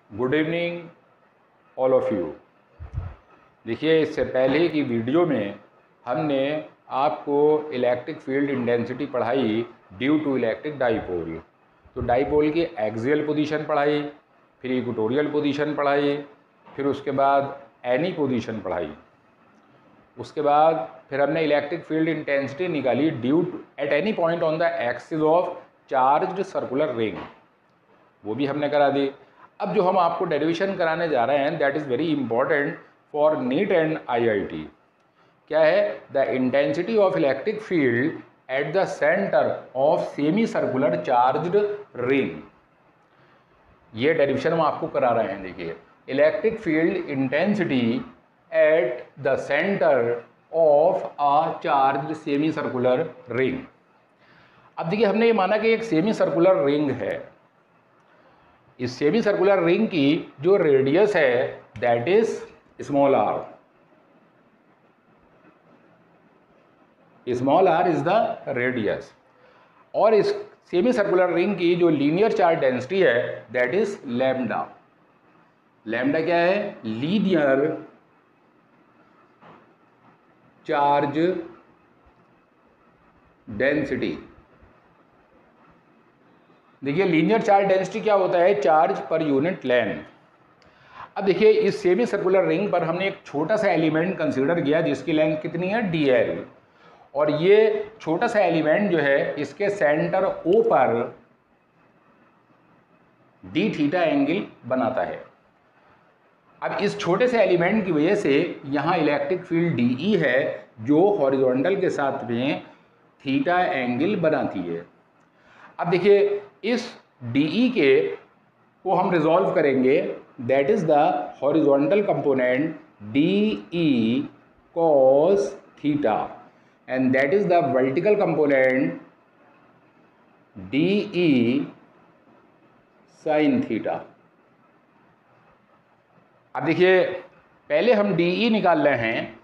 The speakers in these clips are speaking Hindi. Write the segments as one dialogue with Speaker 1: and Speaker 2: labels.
Speaker 1: Good evening all of you. देखिए, इससे पहले की वीडियो में हमने आपको इलेक्ट्रिक फील्ड इंटेंसिटी पढ़ाई ड्यू टू इलेक्ट्रिक डाइपोल। तो डाइपोल की एक्सियल पोजीशन पढ़ाई, फिर इक्वेटोरियल पोजीशन पढ़ाई, फिर उसके बाद एनी पोजीशन पढ़ाई। उसके बाद फिर हमने इलेक्ट्रिक फील्ड इंटेंसिटी निकाली due to at any point on the axis of charged circular ring, वो भी हमने करा दी। अब जो हम आपको डेरिवेशन कराने जा रहे हैं that is very important for NEET and IIT. क्या है? The intensity of electric field at the centre of semi circular charged ring. ये डेरिवेशन हम आपको करा रहे हैं। देखिए, electric field intensity at the centre of a charged semi circular ring. अब देखिए, हमने ये माना कि एक सेमी सर्कुलर रिंग है। इस सेमी सर्कुलर रिंग की जो रेडियस है that is small r. Small r is the radius. और इस सेमी सर्कुलर रिंग की जो लीनियर चार्ज डेंसिटी है दैट इज लैम्डा। लैम्डा क्या है? Linear charge density. देखिए, लीनियर चार्ज डेंसिटी क्या होता है? चार्ज पर यूनिट लेंथ। अब देखिए, इस सेमी सर्कुलर रिंग पर हमने एक छोटा सा एलिमेंट कंसीडर किया जिसकी लेंथ कितनी है? dl। और ये छोटा सा एलिमेंट जो है इसके सेंटर O पर d थीटा एंगल बनाता है। अब इस छोटे से एलिमेंट की वजह से यहाँ इलेक्ट्रिक फील्ड dE है जो हॉरिजॉन्टल के साथ में थीटा एंगल बनाती है। अब देखिए, इस dE के को हम रिजॉल्व करेंगे, that is the horizontal component dE cos theta and that is the vertical component dE sin theta. अब देखिए, पहले हम dE निकाल रहे हैं।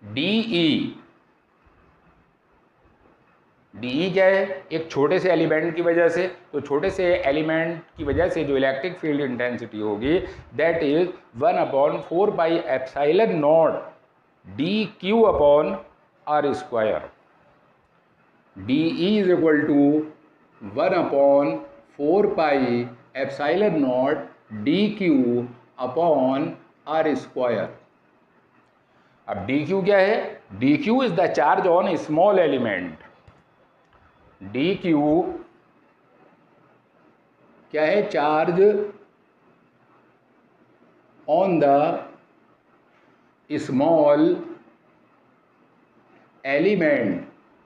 Speaker 1: dE क्या है? एक छोटे से एलिमेंट की वजह से, तो छोटे से एलिमेंट की वजह से जो इलेक्ट्रिक फील्ड इंटेंसिटी होगी that is 1/4 pi epsilon naught dQ upon r square. dE is equal to 1/4 pi epsilon naught dQ upon r square. अब dQ क्या है? dQ is the charge on small element. dQ क्या है? Charge on the small element.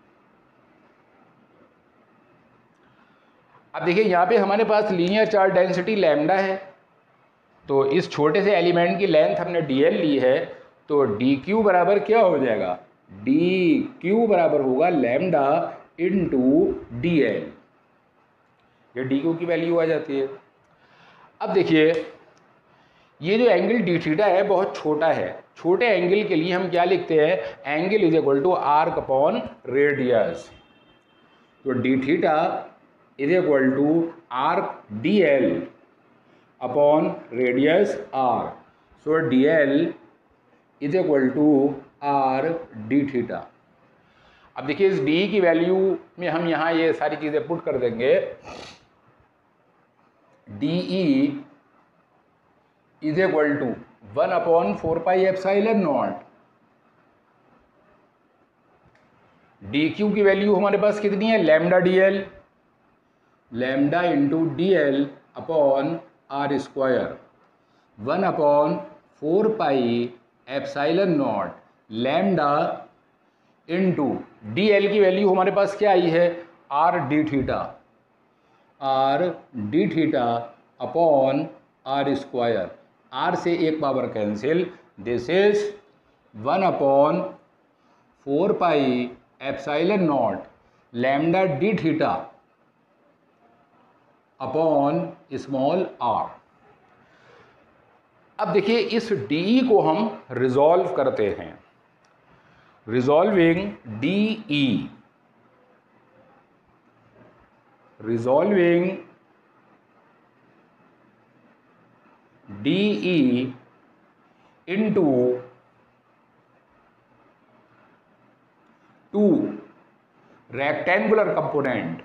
Speaker 1: अब देखिए, यहां पे हमारे पास लीनियर चार्ज डेंसिटी लैम्डा है, तो इस छोटे से एलिमेंट की लेंथ हमने dl ली है, तो dQ बराबर क्या हो जाएगा? dQ बराबर होगा लैम्डा इंटू dl। ये dQ की वैल्यू आ जाती है। अब देखिए, ये जो एंगल d थीटा है बहुत छोटा है। छोटे एंगल के लिए हम क्या लिखते हैं? Angle is equal to arc upon radius. तो d theta is equal to arc dl upon radius r। So dl is equal to r d theta. अब देखिए, इस d की वैल्यू में हम यहाँ ये सारी चीज़ें पुट कर देंगे। dE is equal to 1/4 pi epsilon naught. dQ की वैल्यू हमारे पास कितनी है? Lambda dl, lambda into dl upon r square. 1/4 pi epsilon naught lambda into dl की वैल्यू हमारे पास क्या आई है? r d theta, r d theta upon r square. r से एक power cancel, this is 1/4 pi epsilon naught lambda d theta upon small r। अब देखिए, इस dE को हम रिजॉल्व करते हैं। Resolving dE, resolving DE into 2 rectangular components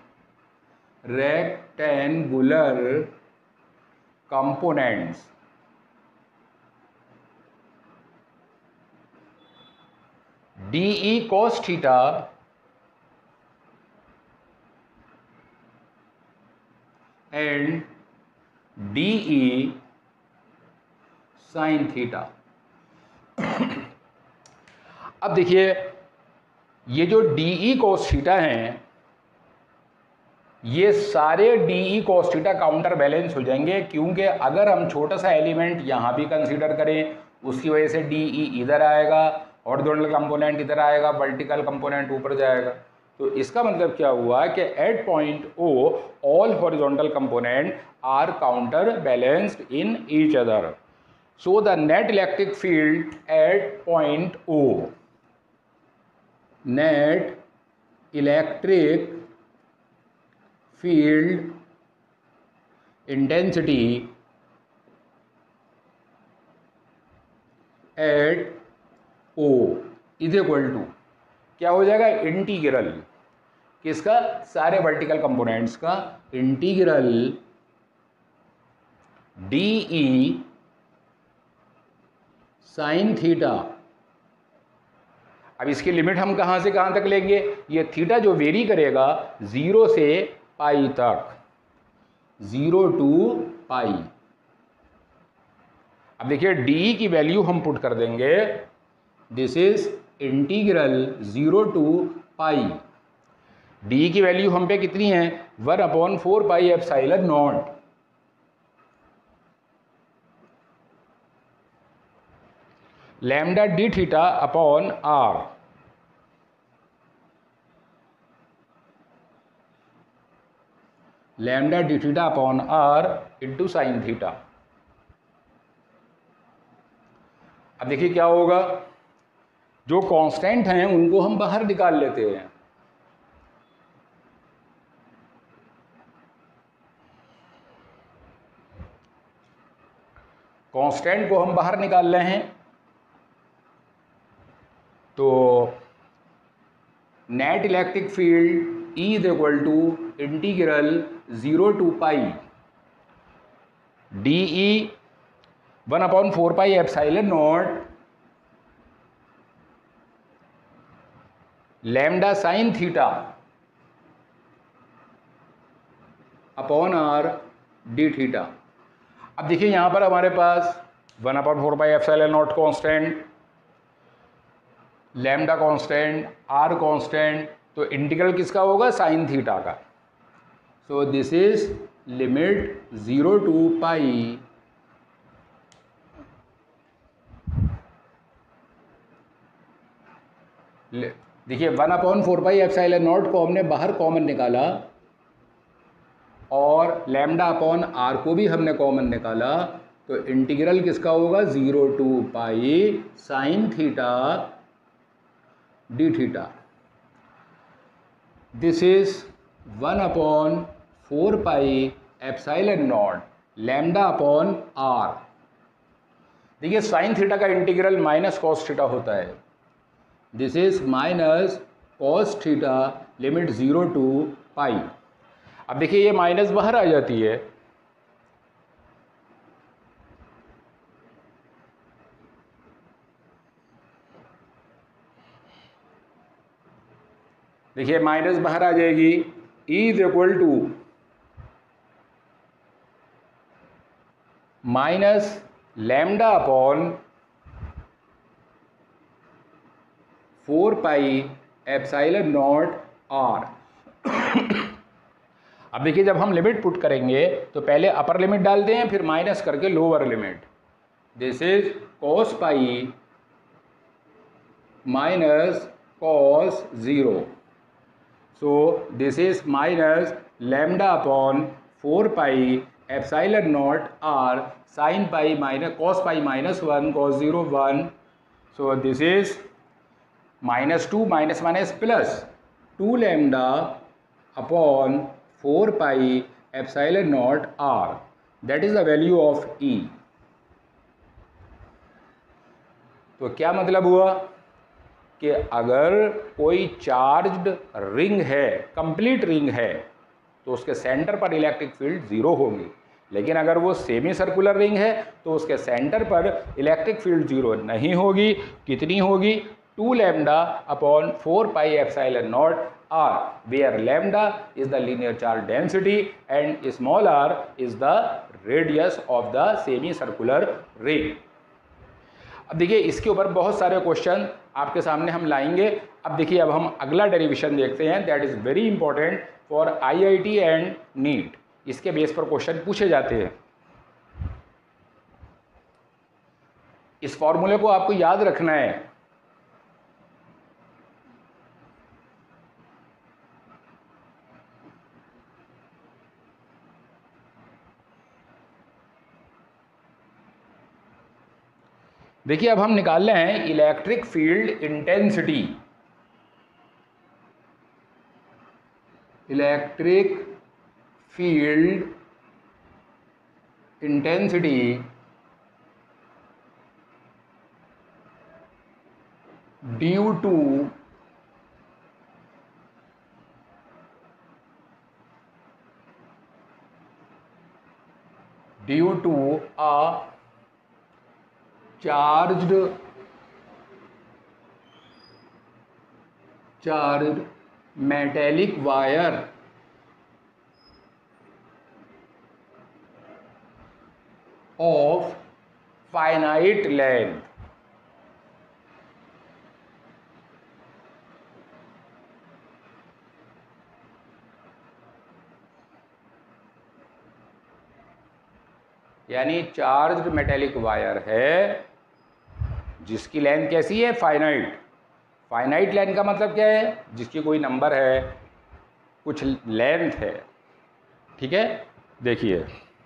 Speaker 1: DE cos theta and DE sin theta. अब देखिए ये जो DE cos थीटा हैं, ये सारे DE cos theta counter balance हो जाएंगे, क्योंकि अगर हम छोटा सा एलिमेंट यहाँ भी कंसीडर करें, उसकी वजह से DE इधर आएगा, हॉरिजॉन्टल कंपोनेंट इधर आएगा, वर्टिकल कंपोनेंट ऊपर जाएगा। तो इसका मतलब क्या हुआ कि at point O all horizontal component are counter balanced in each other. So the net electric field at point O, net electric field intensity at O is equal to क्या हो जाएगा, इंटीग्रल किसका, सारे वर्टिकल कंपोनेंट्स का, इंटीग्रल DE साइन थीटा। अब इसकी लिमिट हम कहां से कहां तक लेंगे, ये थीटा जो वेरी करेगा 0 से पाई तक, 0 to पाई। अब देखिए DE की वैल्यू हम पुट कर देंगे, this is integral 0 to pi. DE की वैल्यू हम पे कितनी है, 1/4 pi epsilon naught. Lambda d theta upon r, lambda d theta upon r into sine theta. अब देखिए क्या होगा, जो कांस्टेंट हैं उनको हम बाहर निकाल लेते हैं। कांस्टेंट को हम बाहर निकाल रहे हैं, तो net electric field E is equal to integral 0 to pi DE 1/4 pi epsilon naught lambda sine theta upon r d theta. अब देखिए यहां पर हमारे पास 1/4 pi epsilon naught constant, lambda constant, r constant, तो इंटीग्रल किसका होगा, साइन थीटा का। So this is limit 0 to pi देखिए 1/4 पाई एप्सिलॉन नॉट को हमने बाहर कॉमन निकाला और लैम्डा अपॉन आर को भी हमने कॉमन निकाला, तो इंटीग्रल किसका होगा, 0 to pi sine theta d theta. This is 1/4 pi epsilon naught lambda upon r. देखिए साइन थीटा का इंटीग्रल माइनस कॉस थीटा होता है, this is minus cos theta limit 0 to pi. अब देखिए ये माइनस बाहर आ जाती है, देखिए माइनस बाहर आ जाएगी, E is equal to minus lambda upon 4 pi epsilon naught are. अब देखिए जब हम लिमिट पुट करेंगे तो पहले अपर लिमिट डालते हैं, फिर माइनस करके lower limit. This is cos pi minus cos 0, so this is minus lambda upon 4 pi epsilon naught r sin pi minus cos pi minus 1 cos 0 1, so this is minus 2 minus minus plus 2 lambda upon 4 pi epsilon naught r, that is the value of E। तो क्या मतलब हुआ कि अगर कोई चार्ज्ड रिंग है, कंप्लीट रिंग है, तो उसके सेंटर पर इलेक्ट्रिक फील्ड 0 होगी। लेकिन अगर वो सेमी सर्कुलर रिंग है तो उसके सेंटर पर इलेक्ट्रिक फील्ड 0 नहीं होगी। कितनी होगी? 2 lambda upon 4 pi epsilon naught r, where lambda is the linear charge density and small r is the radius of the semicircular ring। अब देखिए इसके ऊपर बहुत सारे क्वेश्चन आपके सामने हम लाएंगे। अब देखिए अब हम अगला डेरिवेशन देखते हैं, that is very important for IIT and NEET. इसके बेस पर क्वेश्चन पूछे जाते हैं। इस फॉर्मूले को आपको याद रखना है। देखिए अब हम निकाल रहे हैं electric field intensity. Electric field intensity due to a charged metallic wire of finite length। यानी चार्ज्ड मेटेलिक वायर है जिसकी लेंथ कैसी है? फाइनाइट। फाइनाइट लेंथ का मतलब क्या है? जिसकी कोई नंबर है, कुछ लेंथ है। ठीक है, देखिए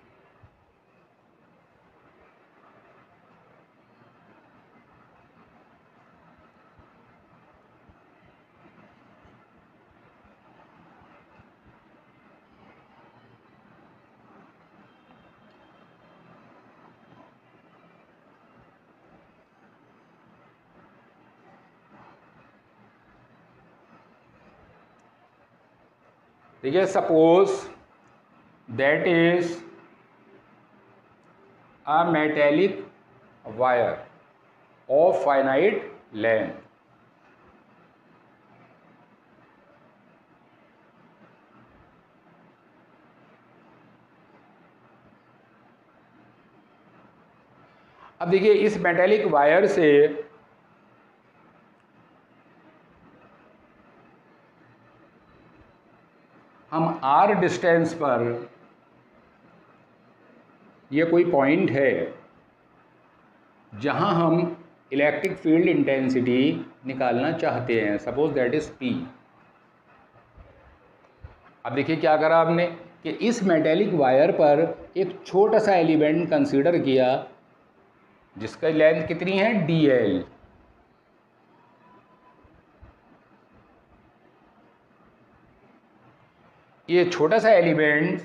Speaker 1: देखिए suppose that is a metallic wire of finite length. अब देखिए इस मेटेलिक वायर से हम r डिस्टेंस पर, ये कोई पॉइंट है जहां हम इलेक्ट्रिक फील्ड इंटेंसिटी निकालना चाहते हैं। Suppose that is P। अब देखिए क्या करा आपने कि इस मेटेलिक वायर पर एक छोटा सा एलिमेंट कंसीडर किया जिसका लेंथ कितनी है? dl। ये छोटा सा एलिमेंट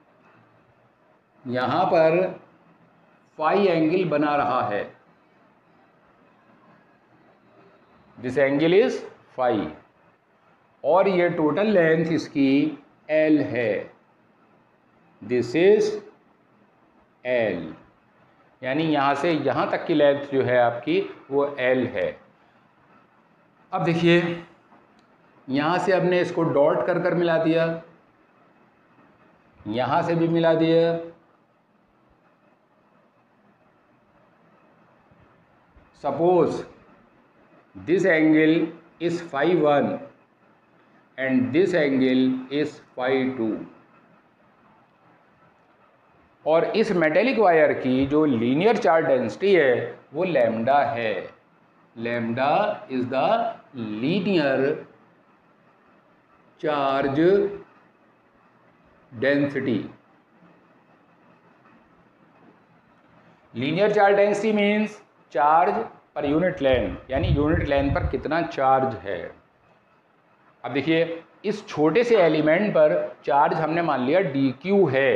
Speaker 1: यहाँ पर फाई एंगल बना रहा है। दिस एंगल इज फाई, और ये टोटल लेंथ इसकी L है। दिस इज L, यानी यहाँ से यहाँ तक की लेंथ जो है आपकी वो L है। अब देखिए यहाँ से हमने इसको डॉट कर मिला दिया, यहाँ से भी मिला दिया। Suppose this angle is phi 1 and this angle is phi 2, और इस मेटेलिक वायर की जो लीनियर चार्ज डेंसिटी है वो लैम्डा है। Lambda is the linear charge density. Linear charge density means charge पर यूनिट लेंथ, यानी यूनिट लेंथ पर कितना चार्ज है। अब देखिए इस छोटे से एलिमेंट पर चार्ज हमने मान लिया dq है।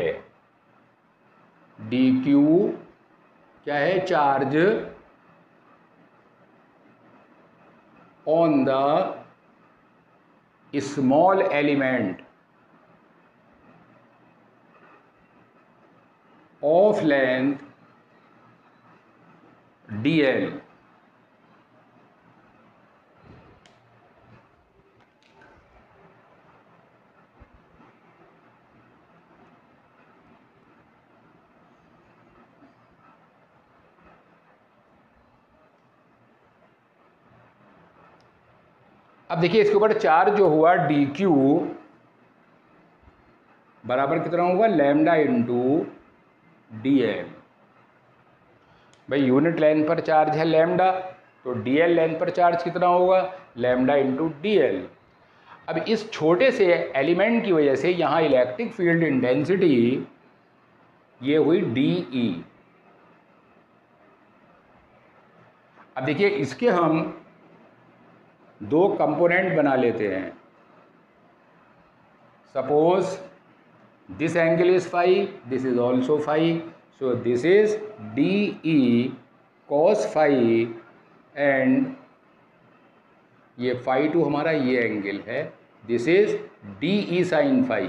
Speaker 1: dq क्या है? Charge on the small element of length dl. अब देखिए इसके ऊपर चार्ज जो हुआ डी क्यू बराबर कितना होगा, लैम्डा इंटू डी एल। भाई यूनिट लेंथ पर चार्ज है लैम्डा, तो डी एल लेंथ पर चार्ज कितना होगा, लैम्डा इंटू डी एल। अब इस छोटे से एलिमेंट की वजह से यहाँ इलेक्ट्रिक फील्ड इंटेंसिटी ये हुई डी ई। अब देखिए इसके हम दो कंपोनेंट बना लेते हैं। Suppose this angle is phi, this is also phi, so this is D E cos phi and ये फाई टू हमारा ये एंगल है, this is D E sine phi.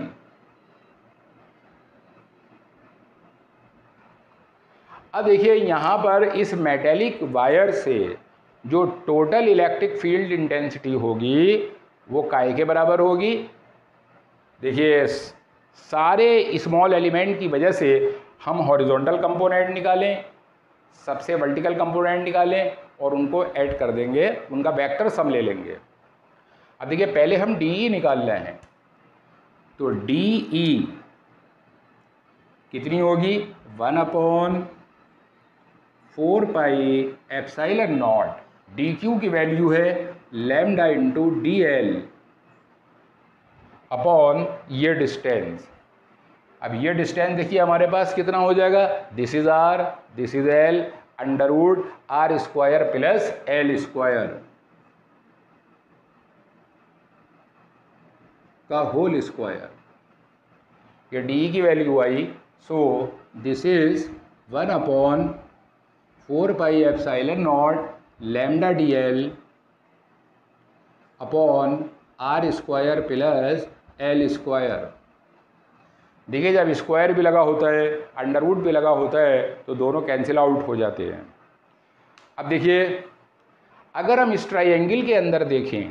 Speaker 1: अब देखिए यहाँ पर इस मेटेलिक वायर से जो टोटल इलेक्ट्रिक फील्ड इंटेंसिटी होगी वो काय के बराबर होगी। देखिए सारे स्मॉल एलिमेंट की वजह से हम हॉरिजॉन्टल कंपोनेंट निकालें, सबसे वर्टिकल कंपोनेंट निकालें और उनको ऐड कर देंगे, उनका वेक्टर सम ले लेंगे। अब देखिए पहले हम डी ई निकाल रहे हैं, तो डी ई कितनी होगी, 1/4 pi epsilon naught, d Q की वैल्यू है lambda into d l upon ये डिस्टेंस। अब ये डिस्टेंस देखिए हमारे पास कितना हो जाएगा, this is r, this is l, under root r square plus l square का होल स्क्वायर। ये डी की वैल्यू आई, so this is 1/4 pi epsilon naught lambda d l upon r square plus l square. देखिए जब स्क्वायर भी लगा होता है, अंडर रूट भी लगा होता है, तो दोनों कैंसिल आउट हो जाते हैं। अब देखिए अगर हम इस ट्राइंगल के अंदर देखें,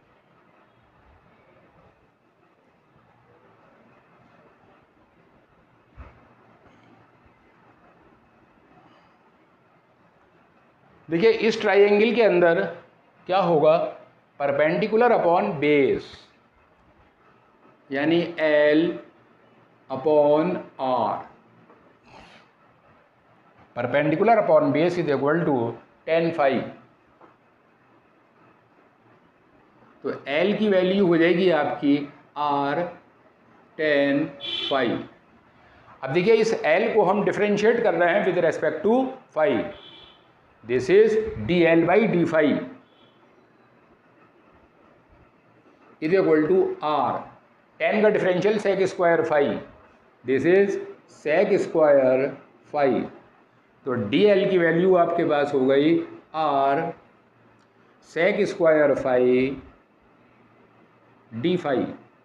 Speaker 1: देखिए इस ट्राइंगल के अंदर क्या होगा, परपेंडिकुलर अपॉन बेस यानी l upon r, perpendicular upon base is equal to tan phi. तो L की वैल्यू हो जाएगी आपकी R tan फाई। अब देखिए इस L को हम डिफरेंशिएट कर रहे हैं with respect to phi, this is dl by d phi is equal to R, tan का differential sec square phi, this is sec square phi. तो dl की वैल्यू आपके पास हो गई R sec square phi D phi.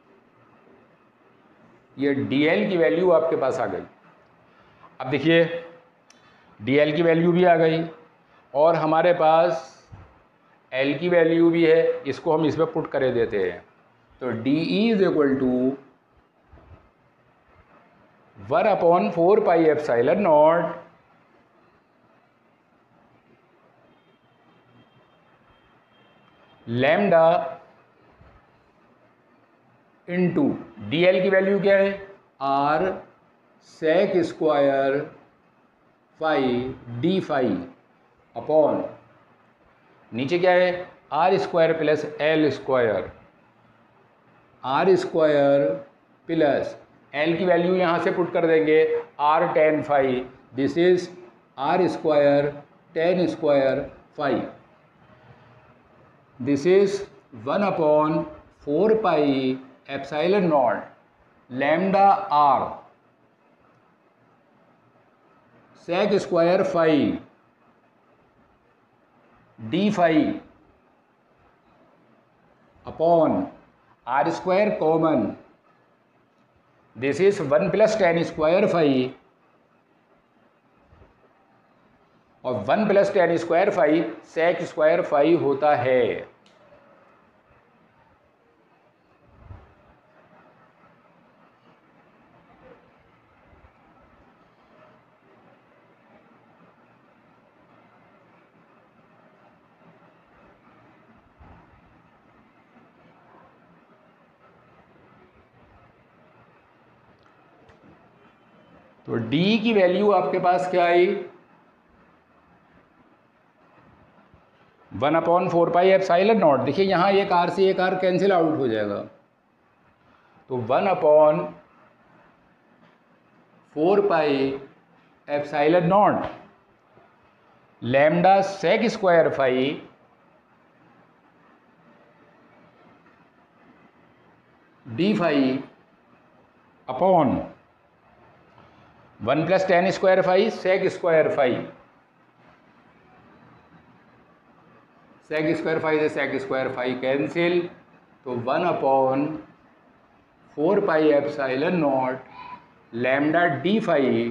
Speaker 1: ये dl की वैल्यू आपके पास आ गई। अब देखिए dl की वैल्यू भी आ गई और हमारे पास l की वैल्यू भी है, इसको हम इसमें पुट कर देते हैं। तो d E is equal to 1/4 pi epsilon naught lambda into d l की वैल्यू क्या है, r sec square phi D phi upon नीचे क्या है, r square plus l square, r square plus l की वैल्यू यहाँ से पुट कर देंगे r tan phi, this is r square tan square phi, this is 1/4 pi epsilon naught lambda r sec square phi D phi upon r square common, this is 1 plus tan square phi, और 1 plus tan square phi sec square phi होता है। तो d की वैल्यू आपके पास क्या आई, 1/4 पाई एप्सिलॉन नॉट। देखिए यहाँ एक r से एक r कैंसिल आउट हो जाएगा, तो 1/4 pi epsilon naught lambda sec square phi D phi upon 1 plus tan square phi sec square phi, sec square phi से सेक स्क्वायर फाई कैंसिल, तो 1/4 pi epsilon naught lambda d phi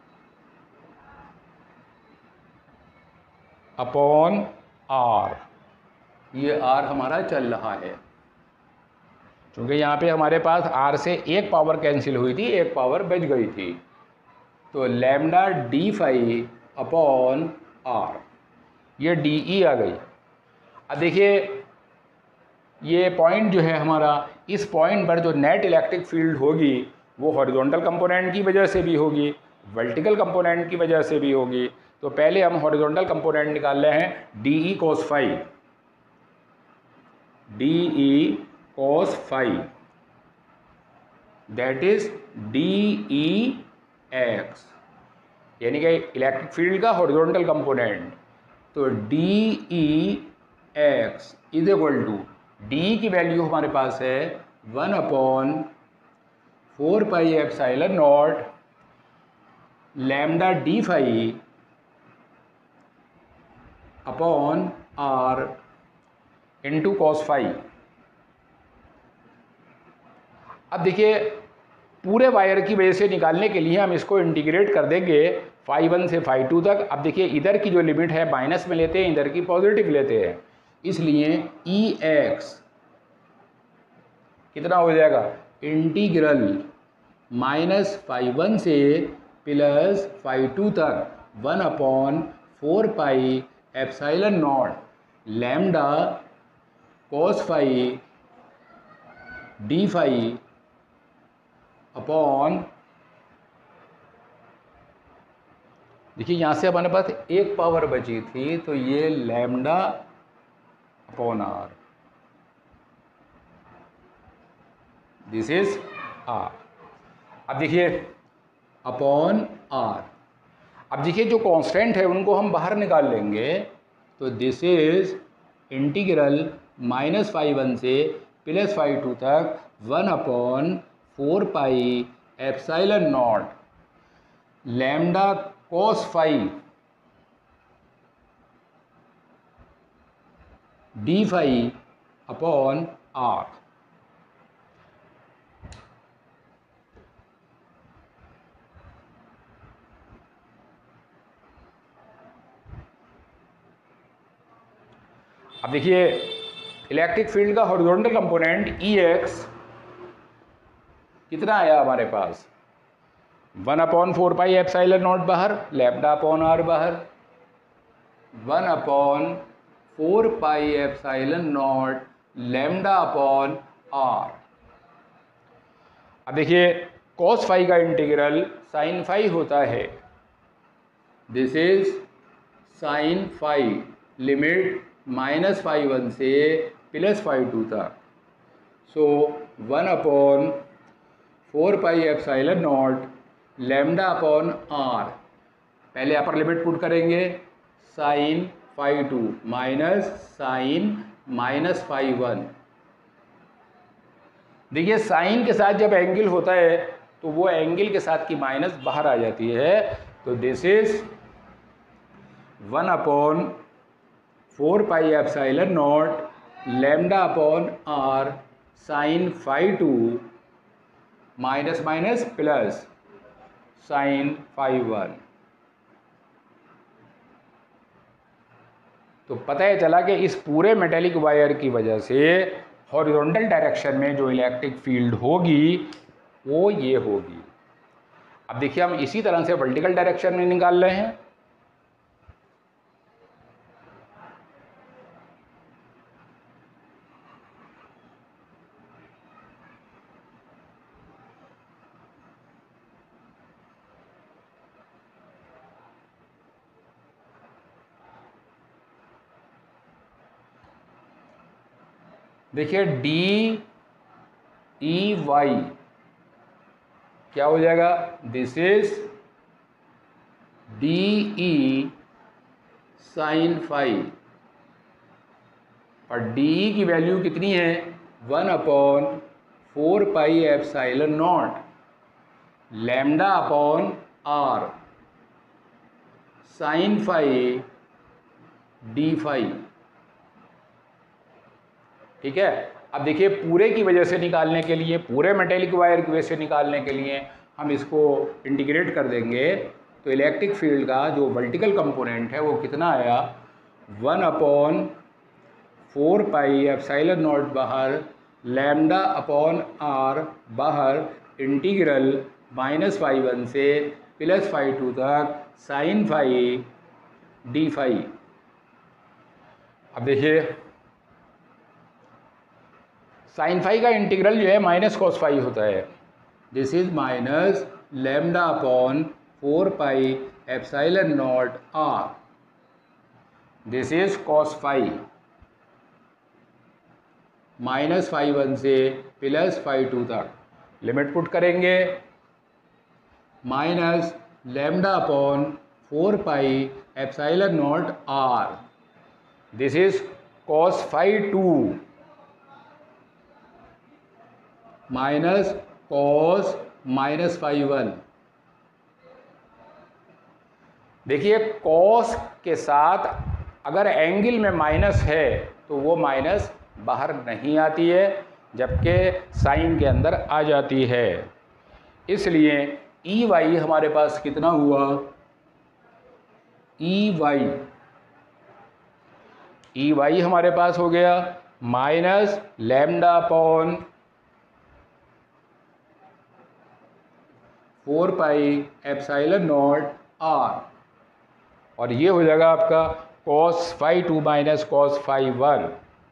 Speaker 1: upon r. ये आर हमारा चल रहा है, क्योंकि यहाँ पे हमारे पास आर से एक पावर कैंसिल हुई थी, एक पावर बच गई थी, तो lambda d phi upon r, ये डी ई आ गई। अब देखिए ये पॉइंट जो है हमारा, इस पॉइंट पर जो नेट इलेक्ट्रिक फील्ड होगी वो हॉरिजॉन्टल कंपोनेंट की वजह से भी होगी, वर्टिकल कंपोनेंट की वजह से भी होगी। तो पहले हम हॉरिजॉन्टल कंपोनेंट निकाल रहे हैं, d E cos phi, d E cos phi that is D E x, यानी कि इलेक्ट्रिक फील्ड का हॉरिजॉन्टल कंपोनेंट। तो d E x is equal to, d की वैल्यू हमारे पास है 1/4 pi epsilon naught lambda d phi upon r into cos phi. अब देखिए पूरे वायर की वजह से निकालने के लिए हम इसको इंटीग्रेट कर देंगे फाई 1 से फाई 2 तक। अब देखिए इधर की जो लिमिट है माइनस में लेते हैं, इधर की पॉजिटिव लेते हैं, इसलिए ई एक्स कितना हो जाएगा, इंटीग्रल माइनस फाई 1 से प्लस फाई 2 तक 1/4 pi epsilon naught lambda cos phi D phi upon, देखिए यहाँ से हमारे पास एक पावर बची थी, तो ये lambda upon r, this is r. अब देखिए अपॉन आर, अब देखिए जो कांस्टेंट है उनको हम बाहर निकाल लेंगे, तो this is integral minus phi 1 से प्लस फाई 2 तक 1/4 pi epsilon naught lambda cos phi D phi upon R. अब देखिए इलेक्ट्रिक फील्ड का हॉरिजॉन्टल कंपोनेंट ई एक्स कितना आया हमारे पास, 1/4 पाई एप्सिलॉन नॉट बाहर, लैम्डा अपॉन आर बाहर, 1/4 pi epsilon naught lambda upon R. अब देखिए कॉस फाई का इंटीग्रल साइन फाई होता है, this is sine phi, limit minus phi 1 से प्लस फाई 2 तक, so 1/4 pi epsilon naught lambda upon R, पहले अपर लिमिट पुट करेंगे, sine phi 2 minus sine minus phi 1। देखिए साइन के साथ जब एंगल होता है तो वो एंगल के साथ की माइनस बाहर आ जाती है, तो this is 1/4 pi epsilon naught lambda upon R sine phi two minus minus plus sine phi one. तो पता है चला कि इस पूरे मेटेलिक वायर की वजह से हॉरिजॉन्टल डायरेक्शन में जो इलेक्ट्रिक फील्ड होगी वो ये होगी। अब देखिए हम इसी तरह से वर्टिकल डायरेक्शन में निकाल रहे हैं। देखिए डी ई वाई क्या हो जाएगा, this is D E sine phi, और डी की वैल्यू कितनी है 1/4 pi epsilon naught lambda upon R sine phi D phi. ठीक है। अब देखिए पूरे की वजह से निकालने के लिए, पूरे मेटेलिक वायर की वजह से निकालने के लिए हम इसको इंटीग्रेट कर देंगे तो इलेक्ट्रिक फील्ड का जो वर्टिकल कंपोनेंट है वो कितना आया 1/4 पाई एप्सिलॉन नॉट बाहर लैम्डा अपॉन आर बाहर इंटीग्रल -φ1 से +φ2 तक साइन फाई डी फाई। अब देखिए साइन फाई का इंटीग्रल जो है -cos फाई होता है। This is minus lambda upon 4 pi epsilon naught R, this is cos phi -φ1 से +φ2 तक। लिमिट पुट करेंगे minus lambda upon 4 pi epsilon naught R, this is cos phi 2 minus cos -φ1। देखिए cos के साथ अगर एंगल में माइनस है तो वो माइनस बाहर नहीं आती है, जबकि साइन के अंदर आ जाती है। इसलिए ई वाई हमारे पास कितना हुआ, ई वाई हमारे पास हो गया minus lambda upon 4 pi epsilon naught R, और ये हो जाएगा आपका cos phi 2 minus cos phi 1,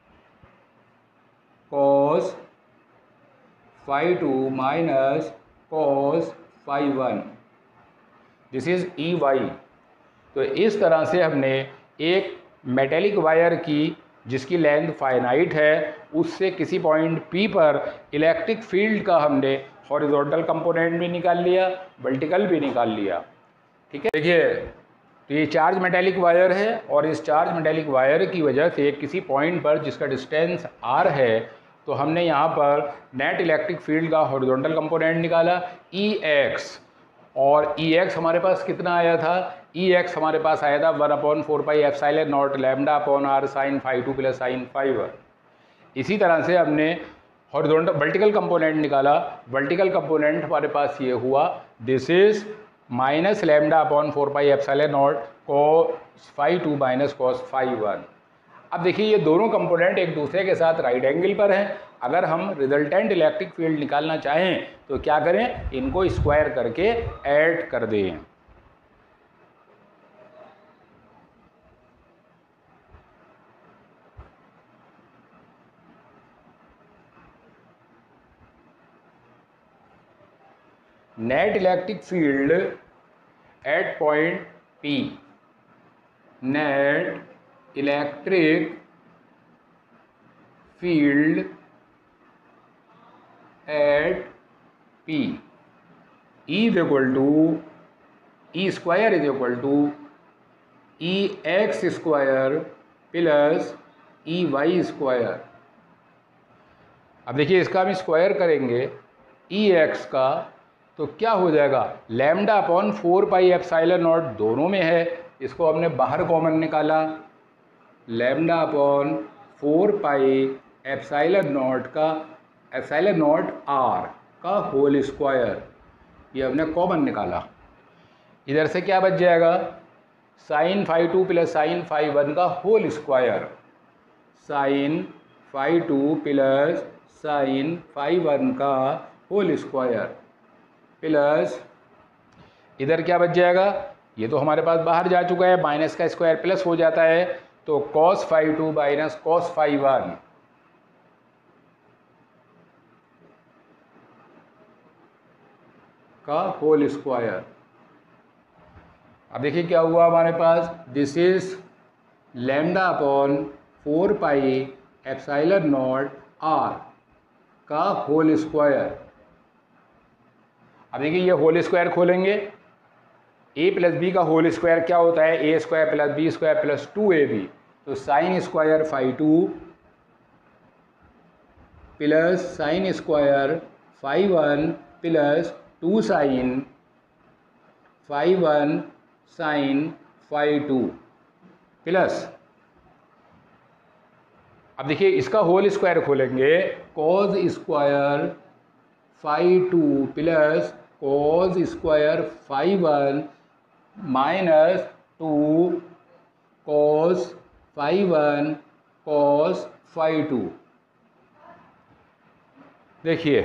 Speaker 1: cos phi 2 minus cos phi 1, this is E Y. तो इस तरह से हमने एक मेटेलिक वायर की जिसकी लेंथ फाइनाइट है उससे किसी पॉइंट P पर इलेक्ट्रिक फील्ड का हमने हॉरिजॉन्टल कंपोनेंट भी निकाल लिया, वर्टिकल भी निकाल लिया। ठीक है। देखिए तो ये चार्ज मेटेलिक वायर है और इस चार्ज मेटेलिक वायर की वजह से किसी पॉइंट पर जिसका डिस्टेंस r है तो हमने यहाँ पर नेट इलेक्ट्रिक फील्ड का हॉरिजॉन्टल कंपोनेंट निकाला Ex, और Ex हमारे पास कितना आया था, Ex हमारे पास आया था 1/4 pi epsilon naught lambda upon R sine phi 2 plus sine phi 1। इसी तरह से हमने हॉरिजॉन्टल वर्टिकल कंपोनेंट निकाला। वर्टिकल कंपोनेंट हमारे पास ये हुआ, this is minus lambda upon 4 pi epsilon naught cos phi 2 minus cos phi 1। अब देखिए ये दोनों कंपोनेंट एक दूसरे के साथ राइट एंगल पर हैं। अगर हम रिजल्टेंट इलेक्ट्रिक फील्ड निकालना चाहें तो क्या करें, इनको स्क्वायर करके ऐड कर दें। Net electric field at point P, net electric field at P is equal to E square is equal to Ex square plus Ey square. अब देखिए इसका हम स्क्वायर करेंगे Ex का तो क्या हो जाएगा, lambda upon 4 pi epsilon naught दोनों में है, इसको हमने बाहर कॉमन निकाला, lambda upon 4 pi epsilon naught का एप्सिलॉन नॉट आर का होल स्क्वायर, ये हमने कॉमन निकाला। इधर से क्या बच जाएगा, sine phi 2 plus sine phi 1 का होल स्क्वायर, sine phi 2 plus sine phi 1 का होल स्क्वायर प्लस इधर क्या बच जाएगा, ये तो हमारे पास बाहर जा चुका है, माइनस का स्क्वायर प्लस हो जाता है, तो cos phi 2 minus cos phi 1 का होल स्क्वायर। अब देखिए क्या हुआ हमारे पास, this is lambda upon 4 pi epsilon naught R का होल स्क्वायर। अब देखिए ये होल स्क्वायर खोलेंगे, ए प्लस बी का होल स्क्वायर क्या होता है, A square plus B square plus 2ab, तो sine square phi 2 plus sine square phi 1 plus 2 sine phi 1 sine phi 2 plus, अब देखिए इसका होल स्क्वायर खोलेंगे, cos square phi 2 plus cos square phi 1 minus 2 cos phi 1 cos phi 2। देखिए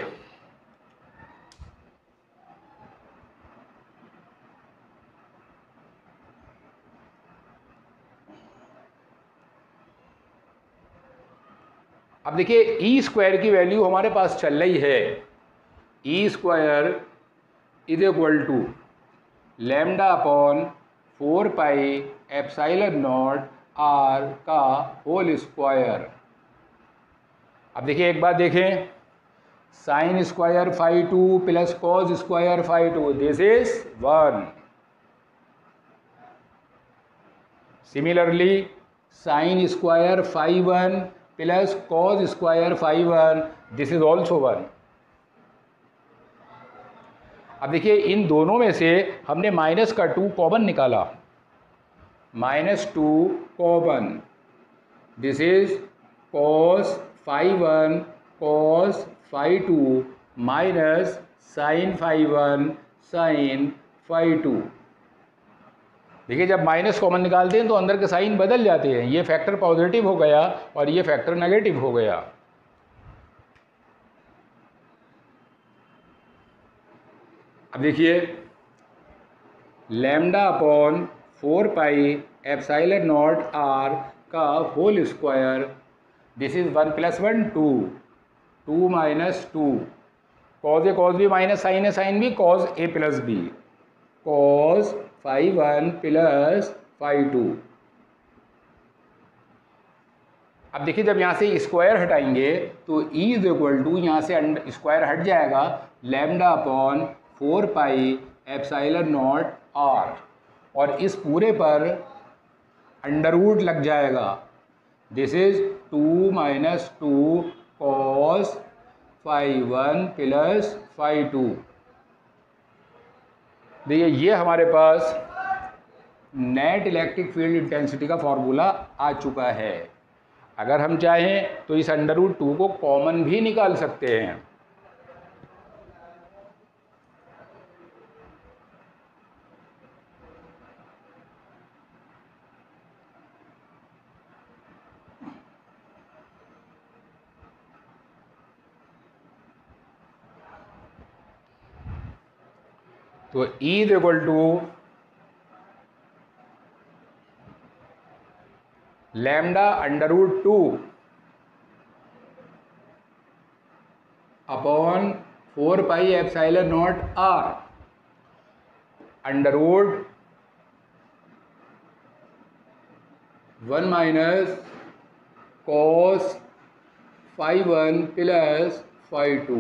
Speaker 1: अब देखिए ई स्क्वायर की वैल्यू हमारे पास चल रही है, E square is equal to lambda upon 4 pi epsilon naught R का होल स्क्वायर। अब देखिए एक बात देखें, sine square phi 2 plus cos square phi 2, this is 1। Similarly sine square phi 1 plus cos square phi 1, this is also 1। अब देखिए इन दोनों में से हमने माइनस का 2 कॉमन निकाला, minus 2 common, this is cos phi 1 cos phi 2 minus sine phi 1 sine phi 2। देखिए जब माइनस कॉमन निकालते हैं तो अंदर के साइन बदल जाते हैं, ये फैक्टर पॉजिटिव हो गया और ये फैक्टर नेगेटिव हो गया। अब देखिए lambda upon 4 pi epsilon naught R का whole square, this is 1 plus 1 2, 2 minus 2, cos A cos B minus sine A sine B, cos A plus B, cos phi 1 plus phi 2। अब देखिए जब यहाँ से स्क्वायर हटाएंगे तो ई इज इक्वल टू, यहाँ से स्क्वायर हट जाएगा, lambda upon 4 pi epsilon naught R, और इस पूरे पर अंडर रूट लग जाएगा, this is 2 minus 2 cos phi 1 plus phi 2। देखिए ये हमारे पास नेट इलेक्ट्रिक फील्ड इंटेंसिटी का फॉर्मूला आ चुका है। अगर हम चाहें तो इस अंडर रूट 2 को कॉमन भी निकाल सकते हैं। तो E is equal to lambda under root 2 upon 4 pi epsilon naught R, under root 1 minus cos phi 1 plus phi 2।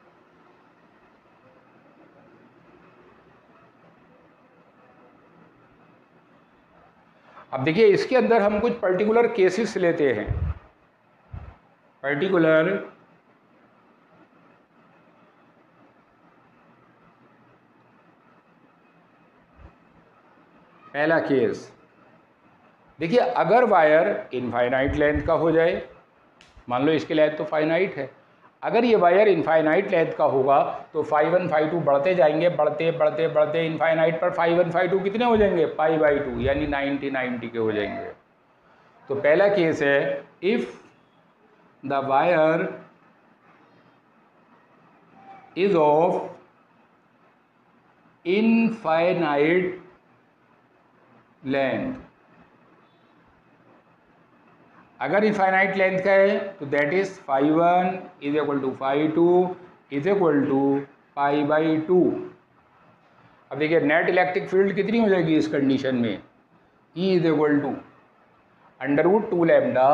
Speaker 1: अब देखिए इसके अंदर हम कुछ पर्टिकुलर केसेस लेते हैं, पर्टिकुलर पहला केस देखिए, अगर वायर इनफाइनाइट लेंथ का हो जाए मान लो इसकी लेंथ तो फाइनाइट है। अगर ये वायर इनफाइनाइट लेंथ का होगा तो φ1 φ2 बढ़ते जाएंगे, बढ़ते बढ़ते बढ़ते इनफाइनाइट पर φ1 φ2 कितने हो जाएंगे, π/2 यानी 90 90 के हो जाएंगे। तो पहला केस है, if the wire is of infinite length, अगर इनफाइनाइट लेंथ का है तो that is φ1 is equal to φ2 is equal to π/2। अब देखिए नेट इलेक्ट्रिक फील्ड कितनी हो जाएगी इस कंडीशन में, E is equal to √2 lambda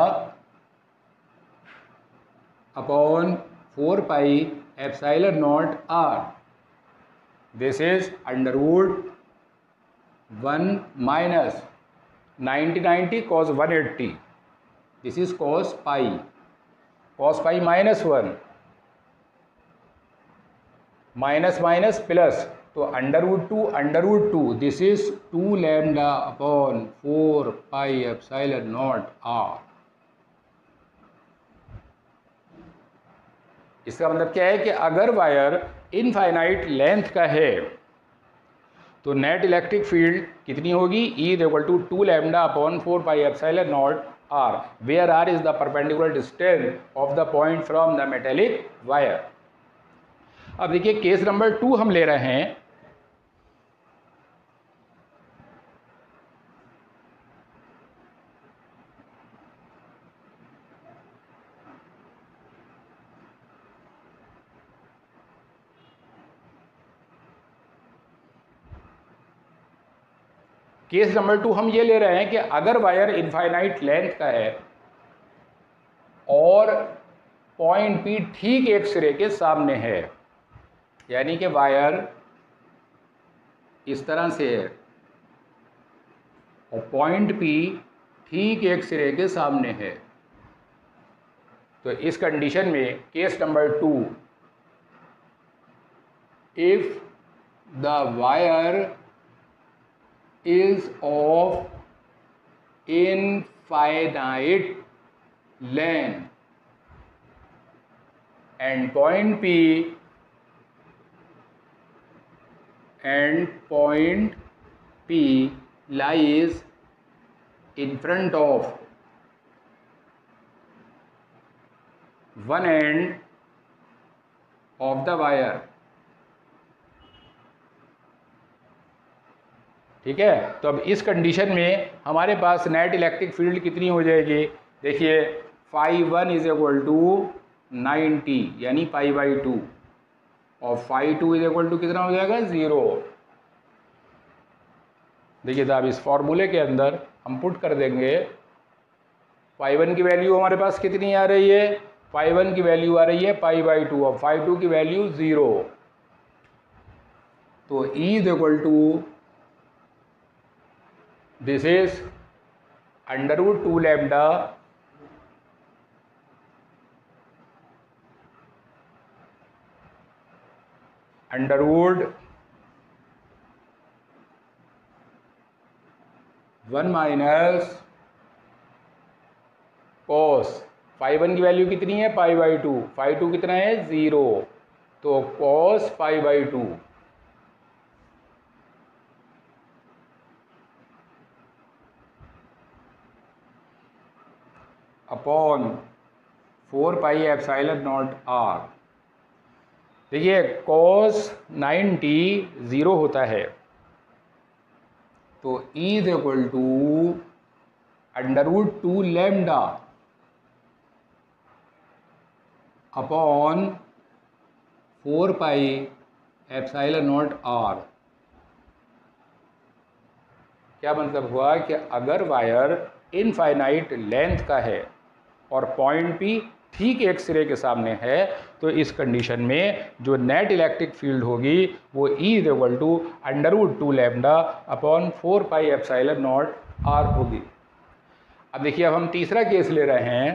Speaker 1: upon 4πε0 r, this is √1 minus 90 90 cos 180, this is cos pi -1 minus minus plus, तो √2 this is 2 lambda upon 4πε0 r। इसका मतलब क्या है कि अगर वायर इनफाइनाइट लेंथ का है तो नेट इलेक्ट्रिक फील्ड कितनी होगी, E is equal to 2 lambda upon 4πε0 r, where r is the perpendicular distance of the point from the metallic wire. अब देखिए केस नंबर 2 हम ले रहे हैं। केस नंबर 2 हम ये ले रहे हैं कि अगर वायर इनफाइनाइट लेंथ का है और पॉइंट P ठीक एक सिरे के सामने है, यानी कि वायर इस तरह से है और पॉइंट P ठीक एक सिरे के सामने है, तो इस कंडीशन में case number 2, if the wire is of infinite length and point P lies in front of one end of the wire, ठीक है। तो अब इस कंडीशन में हमारे पास नेट इलेक्ट्रिक फील्ड कितनी हो जाएगी, देखिए φ1 इज इक्वल टू 90 यानी π/2 और φ2 इज इक्वल टू कितना हो जाएगा, 0। देखिए साहब इस फॉर्मूले के अंदर हम पुट कर देंगे, φ1 की वैल्यू हमारे पास कितनी आ रही है, φ1 की वैल्यू आ रही है π/2 और φ2 की वैल्यू 0, तो E is equal to this is √2 lambda √1 minus cos, φ1 की वैल्यू कितनी है π/2, φ2 कितना है 0, तो cos π/2 अपॉन 4πε0 r। देखिए cos 90 0 होता है, तो E is equal to √2 lambda upon 4πε0 r। क्या मतलब हुआ कि अगर वायर इनफाइनाइट लेंथ का है और पॉइंट P ठीक एक सिरे के सामने है, तो इस कंडीशन में जो नेट इलेक्ट्रिक फील्ड होगी वो E is equal to √2 lambda upon 4πε0 r होगी। अब देखिए अब हम तीसरा केस ले रहे हैं।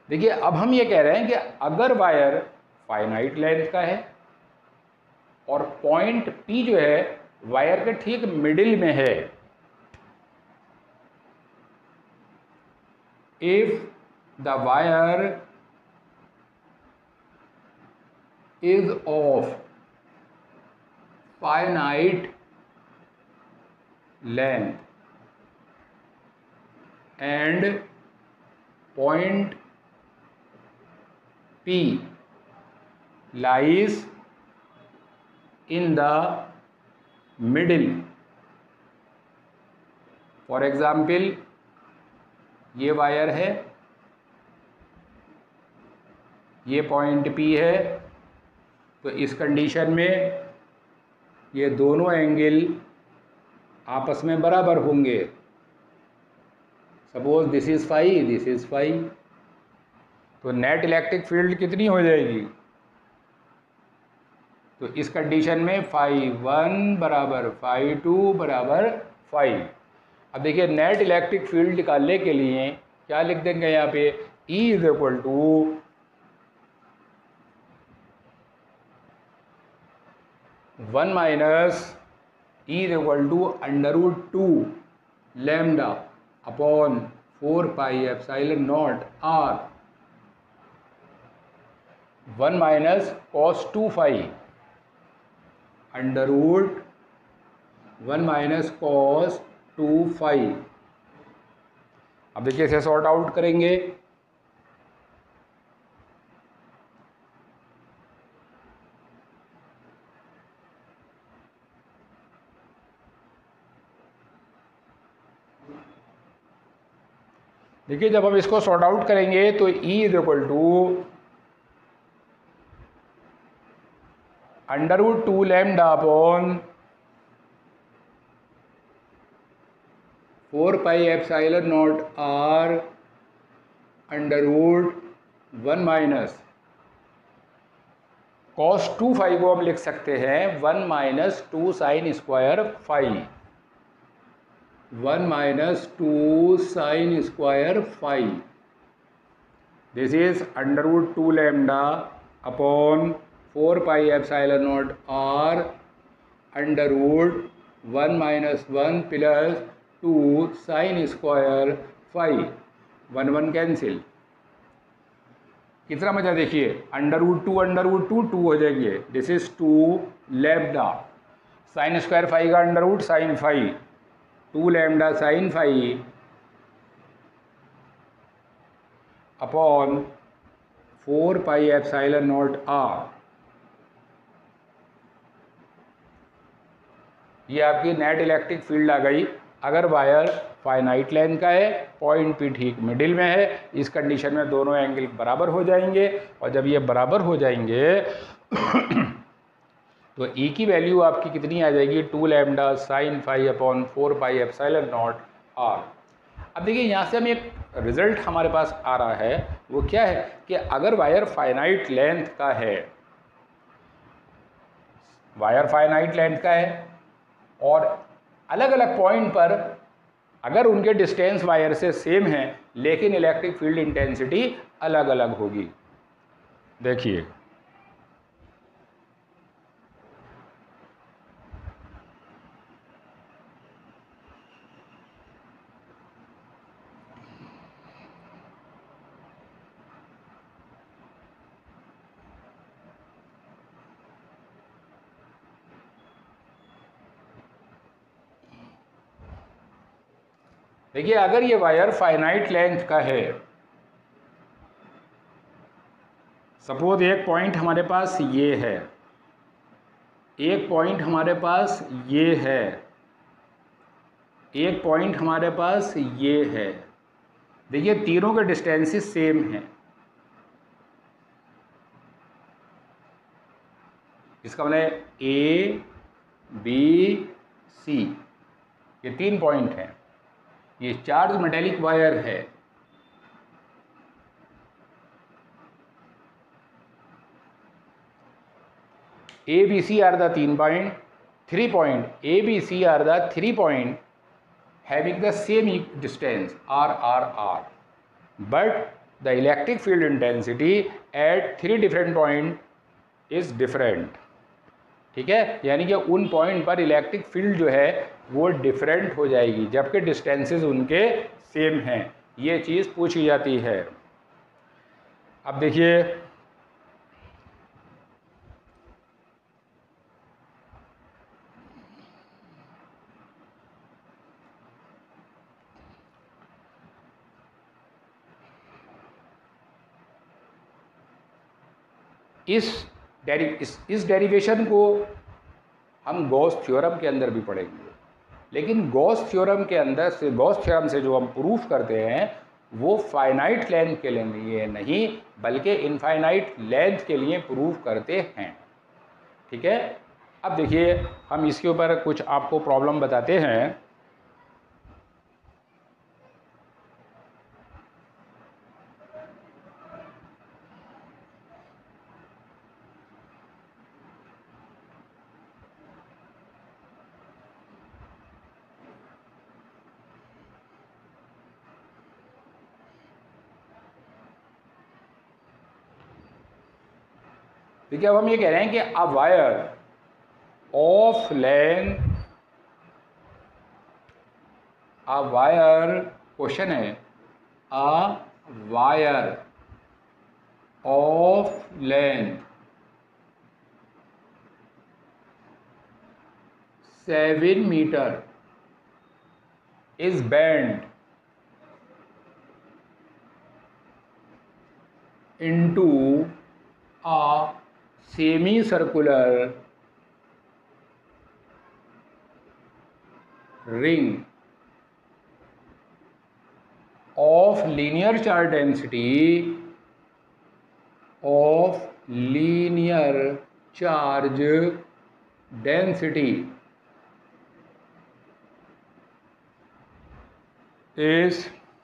Speaker 1: देखिए अब हम ये कह रहे हैं कि अगर वायर फाइनाइट लेंथ का है और पॉइंट P जो है वायर के ठीक मिडिल में है, if the wire is of finite length and point P lies in the middle. For example, ये वायर है, ये पॉइंट P है, तो इस कंडीशन में ये दोनों एंगल आपस में बराबर होंगे। Suppose this is phi, this is phi, तो नेट इलेक्ट्रिक फील्ड कितनी हो जाएगी? तो इस कंडीशन में फाई 1 बराबर फाई 2 बराबर फाई। अब देखिए नेट इलेक्ट्रिक फील्ड निकालने के लिए क्या लिख देंगे यहाँ पे, E is equal to 1 minus E is equal to √2 lambda upon 4 pi epsilon naught R 1 minus cos 2 phi √1 minus cos 2 phi. अब देखिए इसे सॉर्ट आउट करेंगे, देखिए जब हम इसको सॉर्ट आउट करेंगे तो E is equal to √2 lambda upon 4 pi epsilon naught R √1 minus cos 2 phi को हम लिख सकते हैं 1 minus 2 sine square phi, 1 minus 2 sine square phi. This is √2 lambda upon 4 pi epsilon naught R √1 minus 1 plus 2 sine square phi, 1 1 cancel. कितना बचा देखिए, √2 2 हो जाएंगे, this is 2 lambda sign square phi का √ sine phi, 2 lambda sine phi upon 4 pi epsilon naught R। ये आपकी नेट इलेक्ट्रिक फील्ड आ गई अगर वायर फाइनाइट लेंथ का है, पॉइंट P ठीक मिडिल में है। इस कंडीशन में दोनों एंगल बराबर हो जाएंगे और जब ये बराबर हो जाएंगे तो E की वैल्यू आपकी कितनी आ जाएगी, 2 lambda sine phi upon 4 pi epsilon naught R। अब देखिए यहाँ से हम एक रिजल्ट हमारे पास आ रहा है, वो क्या है कि अगर वायर फाइनाइट लेंथ का है, वायर फाइनाइट लेंथ का है और अलग अलग पॉइंट पर अगर उनके डिस्टेंस वायर से सेम है लेकिन इलेक्ट्रिक फील्ड इंटेंसिटी अलग अलग होगी। देखिए देखिए अगर ये वायर फाइनाइट लेंथ का है, सपोज एक पॉइंट हमारे पास ये है, एक पॉइंट हमारे पास ये है, एक पॉइंट हमारे पास ये है। देखिए तीनों के डिस्टेंसेस सेम हैं, इसका मतलब A B C, ये 3 पॉइंट हैं। ये चार्ज मेटेलिक वायर है, ABC are the 3 point, 3 point ABC are the 3 point having the same distance R, but the electric field intensity at 3 different point is different. ठीक है, यानी कि उन पॉइंट पर इलेक्ट्रिक फील्ड जो है वो डिफरेंट हो जाएगी जबकि डिस्टेंसेस उनके सेम हैं। ये चीज़ पूछी जाती है। अब देखिए इस डेरिवेशन को हम गॉस थ्योरम के अंदर भी पढ़ेंगे, लेकिन गॉस थ्योरम के अंदर से, गॉस थ्योरम से जो हम प्रूफ करते हैं वो फाइनाइट लेंथ के लिए नहीं बल्कि इनफाइनाइट लेंथ के लिए प्रूफ करते हैं। ठीक है, अब देखिए हम इसके ऊपर कुछ आपको प्रॉब्लम बताते हैं। देखिए अब हम ये कह रहे हैं कि a wire of length, a wire, question है a wire of length 7 metre is bent into a semicircular ring of linear charge density, of linear charge density is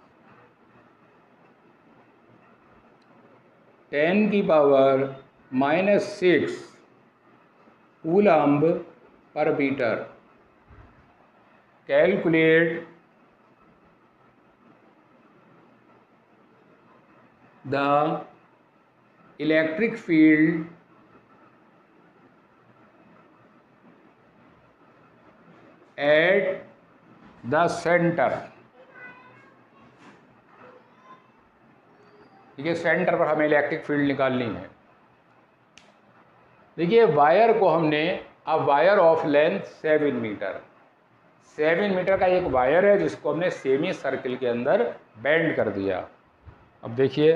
Speaker 1: 10 की power -6 coulomb per metre. Calculate the electric field at the centre. देखिए सेंटर पर हमें इलेक्ट्रिक फील्ड निकालनी है। देखिए वायर को हमने, अब wire of length 7 metre, 7 metre का एक वायर है जिसको हमने सेमी सर्किल के अंदर बेंड कर दिया। अब देखिए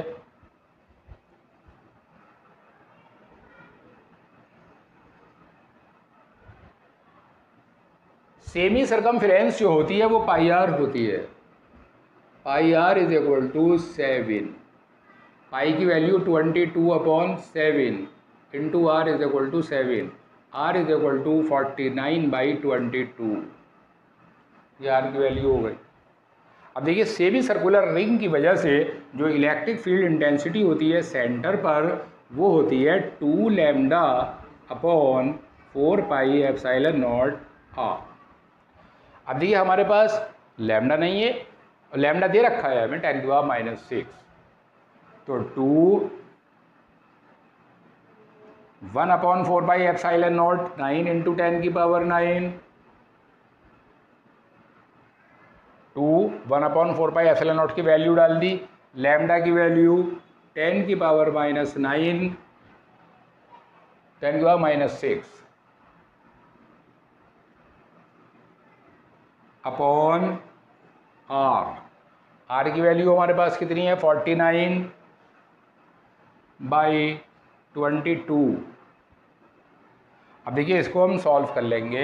Speaker 1: सेमी सरकमफ्रेंस जो होती है वो पाई आर होती है। Pi R is equal to 7, pi की value 22/7 into R is equal to 7, R is equal to 49/22, ये आर की वैल्यू हो गई। अब देखिए सेमी सर्कुलर रिंग की वजह से जो इलेक्ट्रिक फील्ड इंटेंसिटी होती है सेंटर पर वो होती है 2 lambda upon 4 pi epsilon naught are. अब देखिए हमारे पास लैम्डा नहीं है, लैम्डा दे रखा है हमें 10⁻⁻⁶, तो 1/4 पाई एप्सिलॉन नॉट 9 इंटू 10 की पावर 9, 1/4 पाई एप्सिलॉन नॉट की वैल्यू डाल दी, लैम्डा की वैल्यू 10 की पावर -9, 10 की पावर -6 अपॉन आर। आर की वैल्यू हमारे पास कितनी है 49/22। अब देखिए इसको हम सॉल्व कर लेंगे।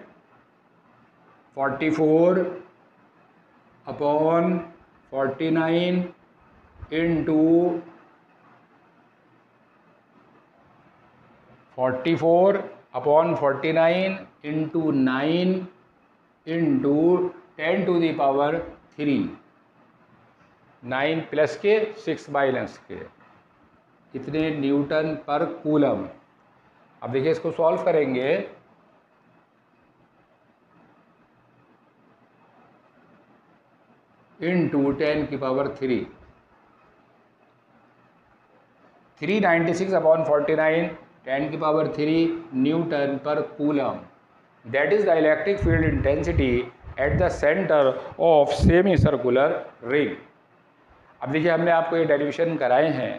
Speaker 1: 44/49 इंटू 44/49 इंटू 9 इंटू 10⁻3, 9 प्लस के 6 माइनस के, कितने न्यूटन पर कूलम। अब देखिए इसको सॉल्व करेंगे into 10⁻3, 396/49 10³ newton per coulomb. That is the electric field intensity at the centre of semi circular ring. अब देखिए, हमने आपको ये डेरिवेशन कराए हैं।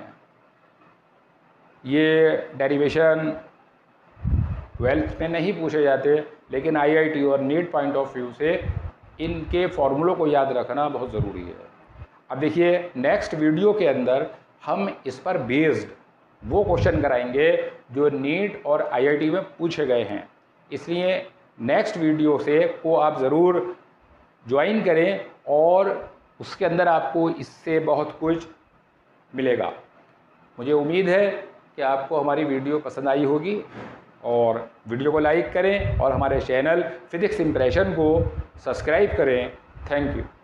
Speaker 1: ये डेरिवेशन 12th में नहीं पूछे जाते, लेकिन IIT और नीट पॉइंट ऑफ व्यू से इनके फॉर्मूलों को याद रखना बहुत ज़रूरी है। अब देखिए, नेक्स्ट वीडियो के अंदर हम इस पर बेस्ड वो क्वेश्चन कराएंगे जो नीट और IIT में पूछे गए हैं। इसलिए नेक्स्ट वीडियो से को आप ज़रूर ज्वाइन करें और उसके अंदर आपको इससे बहुत कुछ मिलेगा। मुझे उम्मीद है कि आपको हमारी वीडियो पसंद आई होगी, और वीडियो को लाइक करें और हमारे चैनल फिजिक्स इंप्रेशन को सब्सक्राइब करें। Thank you.